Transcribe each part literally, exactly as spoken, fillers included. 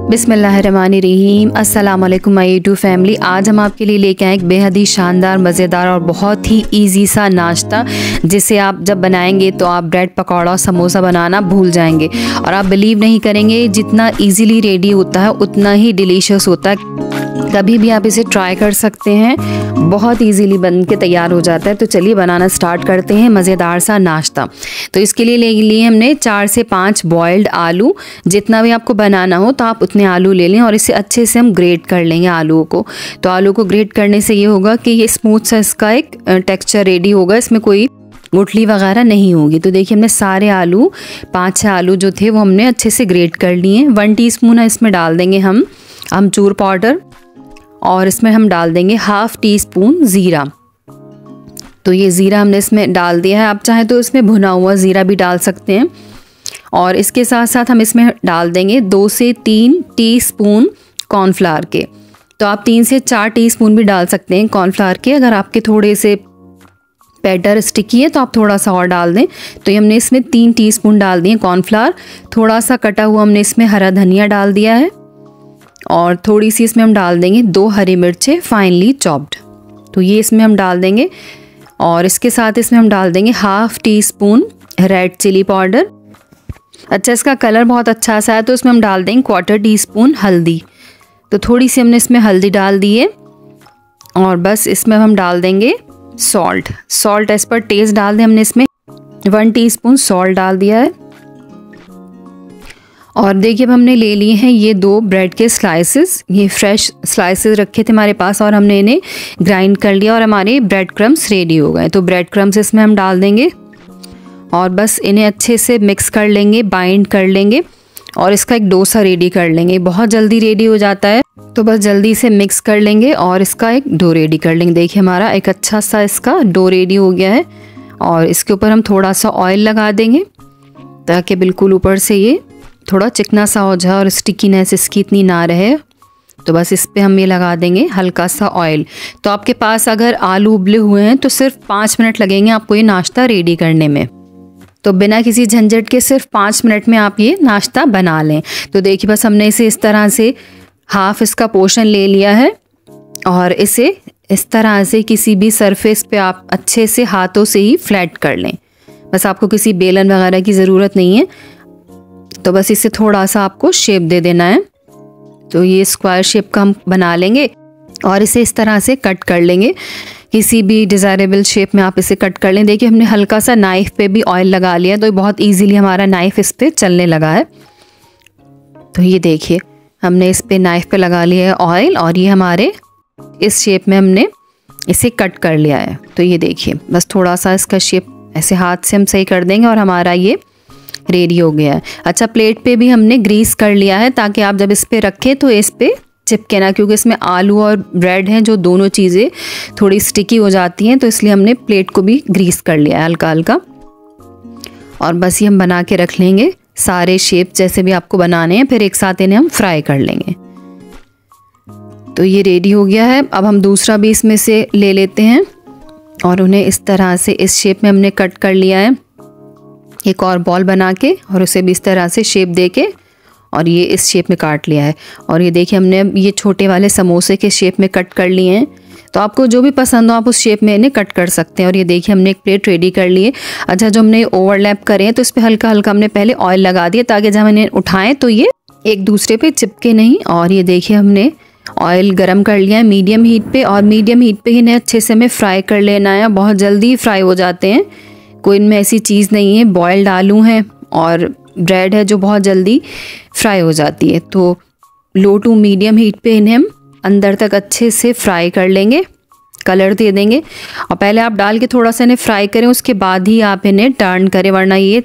बिस्मिल्लाहिर्रहमानिर्रहीम। अस्सलाम वालेकुम माय यूट्यूब फैमिली। आज हम आपके लिए लेके आए एक बेहद ही शानदार, मज़ेदार और बहुत ही इजी सा नाश्ता, जिसे आप जब बनाएंगे तो आप ब्रेड पकौड़ा और समोसा बनाना भूल जाएंगे। और आप बिलीव नहीं करेंगे, जितना इजीली रेडी होता है उतना ही डिलीशियस होता है। कभी भी आप इसे ट्राई कर सकते हैं, बहुत इजीली बन के तैयार हो जाता है। तो चलिए बनाना स्टार्ट करते हैं मज़ेदार सा नाश्ता। तो इसके लिए ले लिए हमने चार से पाँच बॉइल्ड आलू। जितना भी आपको बनाना हो तो आप उतने आलू ले लें और इसे अच्छे से हम ग्रेट कर लेंगे आलूओं को। तो आलू को ग्रेट करने से ये होगा कि ये स्मूथ सा इसका एक टेक्सचर रेडी होगा, इसमें कोई गुठली वगैरह नहीं होगी। तो देखिए हमने सारे आलू, पाँच छः आलू जो थे वो हमने अच्छे से ग्रेट कर लिए। वन टी स्पून इसमें डाल देंगे हम अमचूर पाउडर, और इसमें हम डाल देंगे हाफ़ टी स्पून ज़ीरा। तो ये ज़ीरा हमने इसमें डाल दिया है। आप चाहें तो इसमें भुना हुआ ज़ीरा भी डाल सकते हैं। और इसके साथ साथ हम इसमें डाल देंगे दो से तीन टीस्पून कॉर्नफ्लावर के। तो आप तीन से चार टीस्पून भी डाल सकते हैं कॉर्नफ्लावर के। अगर आपके थोड़े से बैटर स्टिकी है तो आप थोड़ा सा और डाल दें। तो ये हमने इसमें तीन टीस्पून डाल दिए कॉर्नफ्लावर। थोड़ा सा कटा हुआ हमने इसमें हरा धनिया डाल दिया है, और थोड़ी सी इसमें हम डाल देंगे दो हरी मिर्चें फाइनली चॉप्ड। तो ये इसमें हम डाल देंगे। और इसके साथ इसमें हम डाल देंगे half teaspoon red chilli powder. अच्छा, इसका कलर बहुत अच्छा सा है तो इसमें हम डाल देंगे क्वार्टर टी स्पून हल्दी। तो थोड़ी सी हमने इसमें हल्दी डाल दी है। और बस इसमें हम डाल देंगे salt. Salt as per taste डाल दें। हमने इसमें वन टीस्पून सॉल्ट डाल दिया है। और देखिए अब हमने ले लिए हैं ये दो ब्रेड के स्लाइसेस। ये फ्रेश स्लाइसेस रखे थे हमारे पास और हमने इन्हें ग्राइंड कर लिया और हमारे ब्रेड क्रम्स रेडी हो गए। तो ब्रेड क्रम्स इसमें हम डाल देंगे और बस इन्हें अच्छे से मिक्स कर लेंगे, बाइंड कर लेंगे और इसका एक डोसा रेडी कर लेंगे। बहुत जल्दी रेडी हो जाता है, तो बस जल्दी से मिक्स कर लेंगे और इसका एक डो रेडी कर लेंगे। देखिए हमारा एक अच्छा सा इसका डो रेडी हो गया है। और इसके ऊपर हम थोड़ा सा ऑयल लगा देंगे ताकि बिल्कुल ऊपर से ये थोड़ा चिकना सा हो जाए और स्टिकीनेस इसकी इतनी ना रहे। तो बस इस पे हम ये लगा देंगे हल्का सा ऑयल। तो आपके पास अगर आलू उबले हुए हैं तो सिर्फ पाँच मिनट लगेंगे आपको ये नाश्ता रेडी करने में। तो बिना किसी झंझट के सिर्फ पाँच मिनट में आप ये नाश्ता बना लें। तो देखिए बस हमने इसे इस तरह से हाफ इसका पोर्शन ले लिया है और इसे इस तरह से किसी भी सरफेस पे आप अच्छे से हाथों से ही फ्लैट कर लें। बस आपको किसी बेलन वगैरह की ज़रूरत नहीं है। तो बस इसे थोड़ा सा आपको शेप दे देना है। तो ये स्क्वायर शेप का हम बना लेंगे और इसे इस तरह से कट कर लेंगे। किसी भी डिज़ायरेबल शेप में आप इसे कट कर लें। देखिए हमने हल्का सा नाइफ़ पे भी ऑयल लगा लिया, तो बहुत इजीली हमारा नाइफ़ इस पे चलने लगा है। तो ये देखिए हमने इस पे नाइफ़ पे लगा लिया है ऑयल और ये हमारे इस शेप में हमने इसे कट कर लिया है। तो ये देखिए बस थोड़ा सा इसका शेप ऐसे हाथ से हम सही कर देंगे और हमारा ये रेडी हो गया है। अच्छा, प्लेट पे भी हमने ग्रीस कर लिया है ताकि आप जब इस पे रखें तो इस पे चिपके ना, क्योंकि इसमें आलू और ब्रेड हैं जो दोनों चीज़ें थोड़ी स्टिकी हो जाती हैं। तो इसलिए हमने प्लेट को भी ग्रीस कर लिया है हल्का हल्का। और बस ये हम बना के रख लेंगे सारे शेप जैसे भी आपको बनाने हैं, फिर एक साथ इन्हें हम फ्राई कर लेंगे। तो ये रेडी हो गया है। अब हम दूसरा भी इसमें से ले लेते हैं और उन्हें इस तरह से इस शेप में हमने कट कर लिया है। एक और बॉल बना के और उसे भी इस तरह से शेप दे के और ये इस शेप में काट लिया है। और ये देखिए हमने ये छोटे वाले समोसे के शेप में कट कर लिए हैं। तो आपको जो भी पसंद हो आप उस शेप में इन्हें कट कर सकते हैं। और ये देखिए हमने एक प्लेट रेडी कर ली है। अच्छा, जो हमने ओवरलैप करें तो इस पर हल्का हल्का हमने पहले ऑयल लगा दिया ताकि जब हम इन्हें उठाएं तो ये एक दूसरे पे चिपके नहीं। और ये देखिए हमने ऑयल गरम कर लिया है मीडियम हीट पे, और मीडियम हीट पे इन्हें अच्छे से हमें फ्राई कर लेना है। बहुत जल्दी फ्राई हो जाते हैं, कोई इनमें ऐसी चीज़ नहीं है। बॉयल्ड आलू हैं और ब्रेड है जो बहुत जल्दी फ्राई हो जाती है। तो लो टू मीडियम हीट पे इन्हें हम अंदर तक अच्छे से फ्राई कर लेंगे, कलर दे देंगे। और पहले आप डाल के थोड़ा सा इन्हें फ्राई करें, उसके बाद ही आप इन्हें टर्न करें, वरना ये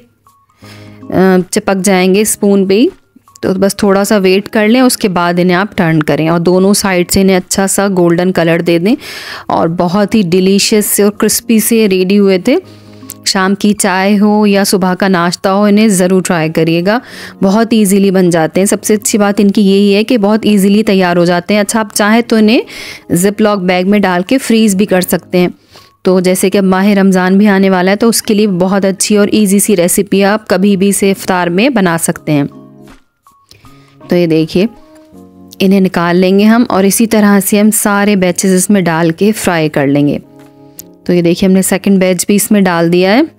चिपक जाएंगे स्पून पे ही। तो बस थोड़ा सा वेट कर लें, उसके बाद इन्हें आप टर्न करें और दोनों साइड से इन्हें अच्छा सा गोल्डन कलर दे दें। और बहुत ही डिलीशियस से और क्रिस्पी से रेडी हुए थे। शाम की चाय हो या सुबह का नाश्ता हो, इन्हें ज़रूर ट्राई करिएगा। बहुत इजीली बन जाते हैं। सबसे अच्छी बात इनकी यही है कि बहुत इजीली तैयार हो जाते हैं। अच्छा, आप चाहें तो इन्हें जिप लॉक बैग में डाल के फ्रीज़ भी कर सकते हैं। तो जैसे कि अब माह रमज़ान भी आने वाला है, तो उसके लिए बहुत अच्छी और इजी सी रेसिपी आप कभी भी इसे इफ्तार में बना सकते हैं। तो ये देखिए इन्हें निकाल लेंगे हम और इसी तरह से हम सारे बैचेस इसमें डाल के फ्राई कर लेंगे। तो ये देखिए हमने सेकंड बैच भी इसमें डाल दिया है,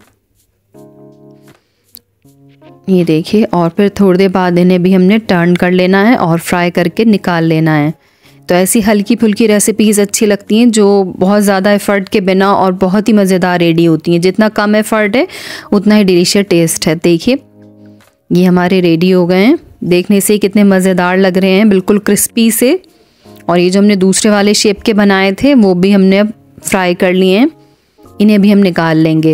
ये देखिए। और फिर थोड़ी देर बाद इन्हें भी हमने टर्न कर लेना है और फ्राई करके निकाल लेना है। तो ऐसी हल्की फुल्की रेसिपीज़ अच्छी लगती हैं जो बहुत ज़्यादा एफ़र्ट के बिना और बहुत ही मज़ेदार रेडी होती हैं। जितना कम एफ़र्ट है उतना ही डिलीशियस टेस्ट है। देखिए ये हमारे रेडी हो गए हैं, देखने से कितने मज़ेदार लग रहे हैं, बिल्कुल क्रिस्पी से। और ये जो हमने दूसरे वाले शेप के बनाए थे वो भी हमने अब फ्राई कर लिए हैं, इन्हें भी हम निकाल लेंगे।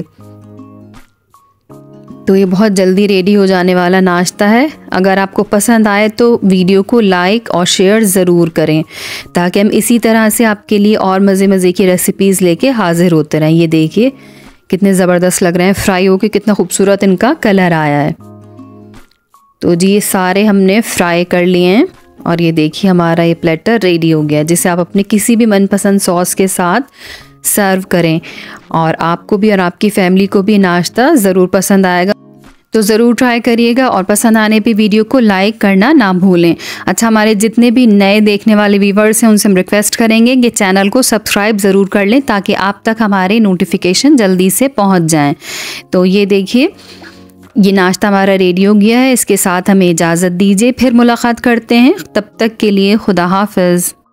तो ये बहुत जल्दी रेडी हो जाने वाला नाश्ता है। अगर आपको पसंद आए तो वीडियो को लाइक और शेयर ज़रूर करें ताकि हम इसी तरह से आपके लिए और मज़े मज़े की रेसिपीज़ लेके हाज़िर होते रहें। ये देखिए कितने ज़बरदस्त लग रहे हैं फ्राई होके, कितना खूबसूरत इनका कलर आया है। तो जी ये सारे हमने फ्राई कर लिए हैं और ये देखिए हमारा ये प्लेटर रेडी हो गया, जिसे आप अपने किसी भी मनपसंद सॉस के साथ सर्व करें और आपको भी और आपकी फैमिली को भी नाश्ता ज़रूर पसंद आएगा। तो ज़रूर ट्राई करिएगा और पसंद आने पे वीडियो को लाइक करना ना भूलें। अच्छा, हमारे जितने भी नए देखने वाले व्यूवर्स हैं उनसे हम रिक्वेस्ट करेंगे कि चैनल को सब्सक्राइब ज़रूर कर लें ताकि आप तक हमारे नोटिफिकेशन जल्दी से पहुंच जाएं। तो ये देखिए ये नाश्ता हमारा रेडी हो गया है, इसके साथ हमें इजाज़त दीजिए, फिर मुलाकात करते हैं। तब तक के लिए खुदा हाफ़िज़।